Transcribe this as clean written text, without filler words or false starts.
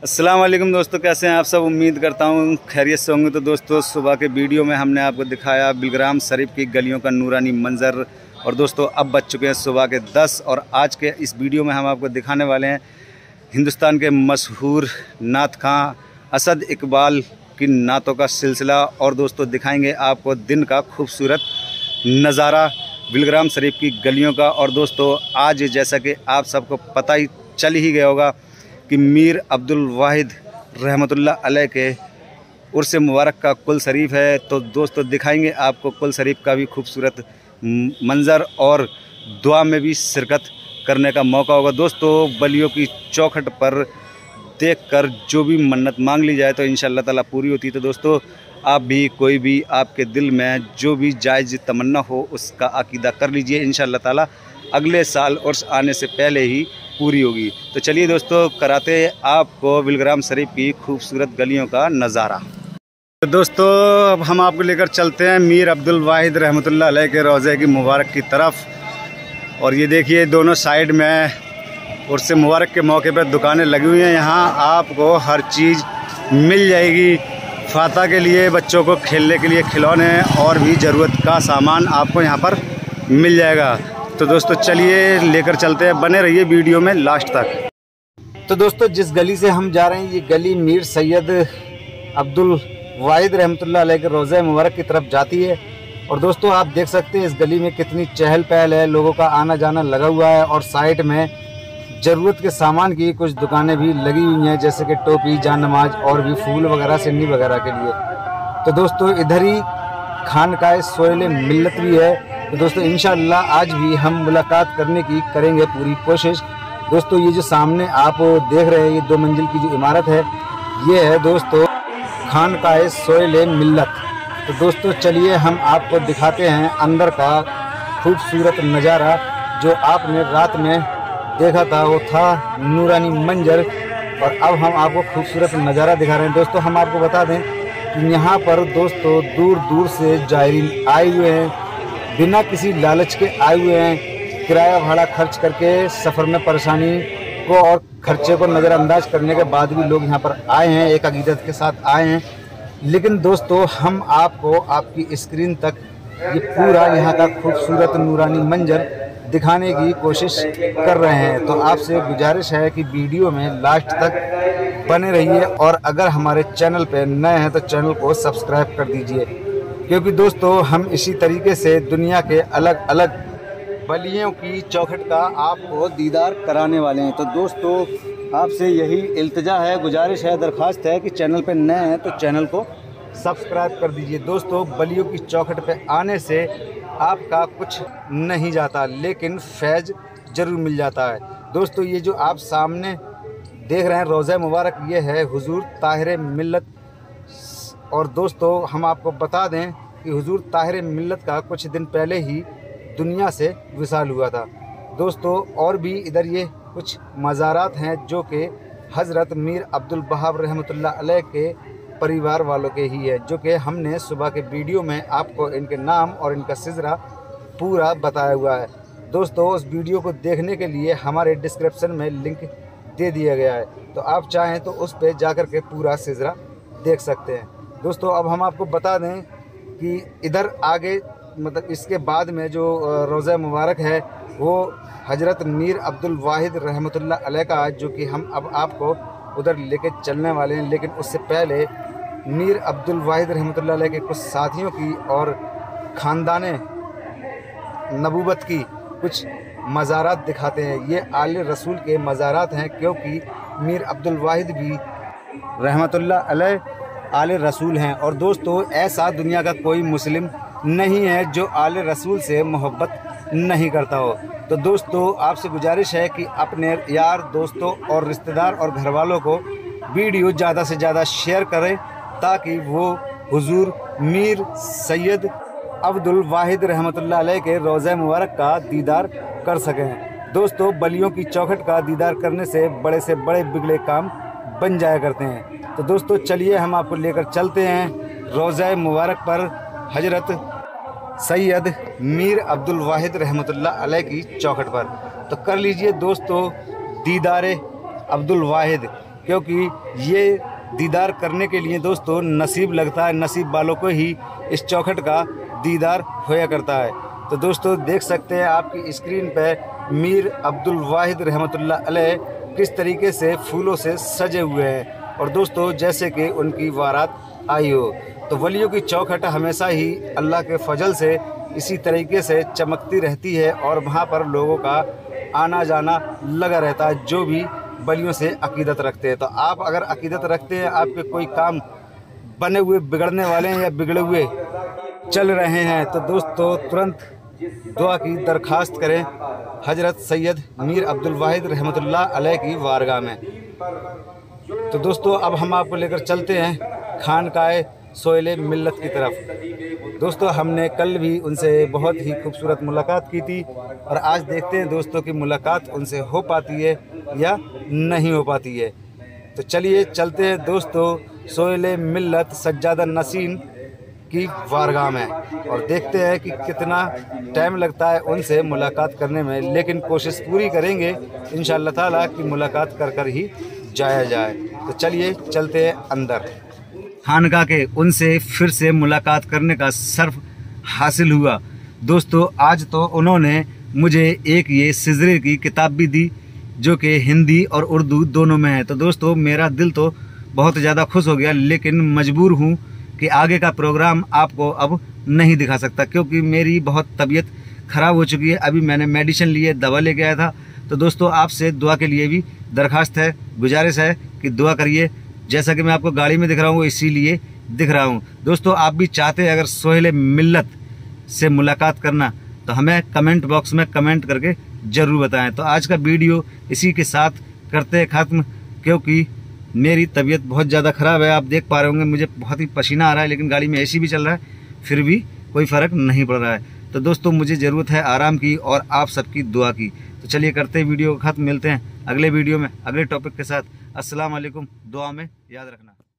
अस्सलाम वालेकुम दोस्तों, कैसे हैं आप सब। उम्मीद करता हूँ खैरियत से होंगे। तो दोस्तों, सुबह के वीडियो में हमने आपको दिखाया बिलग्राम शरीफ की गलियों का नूरानी मंज़र। और दोस्तों, अब बज चुके हैं सुबह के 10 और आज के इस वीडियो में हम आपको दिखाने वाले हैं हिंदुस्तान के मशहूर नात खां असद इकबाल की नातों का सिलसिला। और दोस्तों, दिखाएंगे आपको दिन का खूबसूरत नज़ारा बिलग्राम शरीफ की गलियों का। और दोस्तों, आज जैसा कि आप सबको पता ही चल ही गया होगा कि मीर अब्दुल वाहिद रहमतुल्लाह अलैह के उर्स मुबारक का कुल शरीफ है। तो दोस्तों, दिखाएंगे आपको कुल शरीफ का भी खूबसूरत मंज़र और दुआ में भी शिरकत करने का मौका होगा। दोस्तों, बलियों की चौखट पर देखकर जो भी मन्नत मांग ली जाए तो इंशाअल्लाह ताला पूरी होती है। तो दोस्तों, आप भी कोई भी आपके दिल में जो भी जायज़ तमन्ना हो उसका अकीदा कर लीजिए, इंशाअल्लाह ताला अगले साल उर्स आने से पहले ही पूरी होगी। तो चलिए दोस्तों, कराते आपको बिलग्राम शरीफ की खूबसूरत गलियों का नज़ारा। तो दोस्तों, अब हम आपको लेकर चलते हैं मीर अब्दुल वाहिद रहमतुल्लाह अलैह के रोज़े की मुबारक की तरफ। और ये देखिए, दोनों साइड में उर्स मुबारक के मौके पर दुकानें लगी हुई हैं। यहाँ आपको हर चीज़ मिल जाएगी। फाता के लिए, बच्चों को खेलने के लिए खिलौने और भी ज़रूरत का सामान आपको यहाँ पर मिल जाएगा। तो दोस्तों, चलिए लेकर चलते हैं, बने रहिए वीडियो में लास्ट तक। तो दोस्तों, जिस गली से हम जा रहे हैं, ये गली मीर सैयद अब्दुल वाहिद रहमतुल्लाह अलैह के रोज़े मुबारक की तरफ जाती है। और दोस्तों, आप देख सकते हैं इस गली में कितनी चहल पहल है, लोगों का आना जाना लगा हुआ है। और साइड में ज़रूरत के सामान की कुछ दुकानें भी लगी हुई हैं, जैसे कि टोपी, जान नमाज और भी फूल वगैरह, सिन्नी वगैरह के लिए। तो दोस्तों, इधर ही खानकाए सोइल मिल्लत भी है। तो दोस्तों, इंशाअल्लाह आज भी हम मुलाकात करने की करेंगे पूरी कोशिश। दोस्तों, ये जो सामने आप देख रहे हैं, ये 2 मंजिल की जो इमारत है, ये है दोस्तों खानकाए सोइल मिल्लत। तो दोस्तों, चलिए हम आपको दिखाते हैं अंदर का खूबसूरत नज़ारा। जो आपने रात में देखा था वो था नूरानी मंजर, और अब हम आपको खूबसूरत नज़ारा दिखा रहे हैं। दोस्तों, हम आपको बता दें कि यहाँ पर दोस्तों दूर दूर से जायरीन आए हुए हैं, बिना किसी लालच के आए हुए हैं। किराया भाड़ा खर्च करके सफ़र में परेशानी को और खर्चे को नज़रअंदाज करने के बाद भी लोग यहाँ पर आए हैं, एक अकीदत के साथ आए हैं। लेकिन दोस्तों, हम आपको आपकी स्क्रीन तक ये पूरा यहाँ का खूबसूरत नूरानी मंजर दिखाने की कोशिश कर रहे हैं। तो आपसे गुजारिश है कि वीडियो में लास्ट तक बने रहिए, और अगर हमारे चैनल पर नए हैं तो चैनल को सब्सक्राइब कर दीजिए, क्योंकि दोस्तों हम इसी तरीके से दुनिया के अलग अलग बलियों की चौखट का आपको दीदार कराने वाले हैं। तो दोस्तों, आपसे यही इल्तिजा है, गुजारिश है, दरख्वास्त है कि चैनल पर नए हैं तो चैनल को सब्सक्राइब कर दीजिए। दोस्तों, बलियों की चौखट पे आने से आपका कुछ नहीं जाता, लेकिन फैज़ ज़रूर मिल जाता है। दोस्तों, ये जो आप सामने देख रहे हैं रोज़ा मुबारक, ये है हुजूर ताहिर मिल्लत। और दोस्तों, हम आपको बता दें कि हुजूर ताहिर मिल्लत का कुछ दिन पहले ही दुनिया से विसाल हुआ था। दोस्तों, और भी इधर ये कुछ मज़ारात हैं जो कि हज़रत मीर अब्दुल वहाब रहमतुल्लाह अलैह के परिवार वालों के ही है, जो कि हमने सुबह के वीडियो में आपको इनके नाम और इनका सिजरा पूरा बताया हुआ है। दोस्तों, उस वीडियो को देखने के लिए हमारे डिस्क्रिप्शन में लिंक दे दिया गया है, तो आप चाहें तो उस पर जाकर के पूरा सिजरा देख सकते हैं। दोस्तों, अब हम आपको बता दें कि इधर आगे मतलब इसके बाद में जो रोज़ा मुबारक है वो हज़रत मीर अब्दुल वाहिद रहमतुल्लाह अलैह का, जो कि हम अब आपको उधर लेके चलने वाले हैं। लेकिन उससे पहले मीर अब्दुल वाहिद रहमतुल्लाह अलैह के कुछ साथियों की और ख़ानदाने नबूवत की कुछ मज़ारात दिखाते हैं। ये आले रसूल के मज़ारात हैं, क्योंकि मीर अब्दुल वाहिद भी रहमतुल्लाह अलैह आले रसूल हैं। और दोस्तों, ऐसा दुनिया का कोई मुस्लिम नहीं है जो आले रसूल से मोहब्बत नहीं करता हो। तो दोस्तों, आपसे गुजारिश है कि अपने यार, दोस्तों और रिश्तेदार और घर वालों को वीडियो ज़्यादा से ज़्यादा शेयर करें, ताकि वो हुजूर मीर सैयद अब्दुल वाहिद रहमतुल्लाह अलैह के रोज़ा मुबारक का दीदार कर सकें। दोस्तों, बलियों की चौखट का दीदार करने से बड़े बिगड़े काम बन जाया करते हैं। तो दोस्तों, चलिए हम आपको लेकर चलते हैं रोज़ा मुबारक पर हज़रत सैयद मीर अब्दुल वाहिद रहमतुल्लाह अलैह की चौखट पर। तो कर लीजिए दोस्तों दीदार अब्दुल वाहिद। क्योंकि ये दीदार करने के लिए दोस्तों नसीब लगता है, नसीब वालों को ही इस चौखट का दीदार होया करता है। तो दोस्तों देख सकते हैं आपकी स्क्रीन पे मीर अब्दुल वाहिद रहमतुल्लाह अलैह किस तरीके से फूलों से सजे हुए हैं, और दोस्तों जैसे कि उनकी बारात आई हो। तो वलियों की चौखट हमेशा ही अल्लाह के फजल से इसी तरीके से चमकती रहती है और वहाँ पर लोगों का आना जाना लगा रहता है जो भी वलियों से अकीदत रखते हैं। तो आप अगर अकीदत रखते हैं, आपके कोई काम बने हुए बिगड़ने वाले हैं या बिगड़े हुए चल रहे हैं, तो दोस्तों तुरंत दुआ की दरख्वास्त करें हजरत सैयद मीर अब्दुल वाहिद रहमतुल्लाह अलैह की वारगाह में। तो दोस्तों अब हम आपको लेकर चलते हैं खानकाए सोहेल मिल्लत की तरफ। दोस्तों हमने कल भी उनसे बहुत ही खूबसूरत मुलाकात की थी और आज देखते हैं दोस्तों की मुलाकात उनसे हो पाती है या नहीं हो पाती है। तो चलिए चलते हैं दोस्तों सोहेल मिल्लत सज्जादा नसीन की वारगाह में और देखते हैं कि कितना टाइम लगता है उनसे मुलाकात करने में, लेकिन कोशिश पूरी करेंगे इंशाअल्लाह ताला कि मुलाकात कर ही जाया जाए। तो चलिए चलते हैं अंदर। खानका के उनसे फिर से मुलाकात करने का शर्फ हासिल हुआ। दोस्तों आज तो उन्होंने मुझे एक ये सिजरे की किताब भी दी जो कि हिंदी और उर्दू दोनों में है। तो दोस्तों मेरा दिल तो बहुत ज़्यादा खुश हो गया, लेकिन मजबूर हूँ कि आगे का प्रोग्राम आपको अब नहीं दिखा सकता क्योंकि मेरी बहुत तबीयत ख़राब हो चुकी है। अभी मैंने मेडिसिन लिए, दवा लेके आया था। तो दोस्तों आपसे दुआ के लिए भी दरख्वास्त है, गुजारिश है कि दुआ करिए। जैसा कि मैं आपको गाड़ी में दिख रहा हूँ इसीलिए दिख रहा हूँ। दोस्तों आप भी चाहते हैं अगर सोहेल मिल्लत से मुलाकात करना तो हमें कमेंट बॉक्स में कमेंट करके ज़रूर बताएं। तो आज का वीडियो इसी के साथ करते हैं ख़त्म, क्योंकि मेरी तबीयत बहुत ज़्यादा ख़राब है। आप देख पा रहे होंगे मुझे बहुत ही पसीना आ रहा है, लेकिन गाड़ी में एसी भी चल रहा है, फिर भी कोई फ़र्क नहीं पड़ रहा है। तो दोस्तों मुझे ज़रूरत है आराम की और आप सबकी दुआ की। तो चलिए करते हैं वीडियो को ख़त्म, मिलते हैं अगले वीडियो में अगले टॉपिक के साथ। अस्सलाम वालेकुम, दुआ में याद रखना।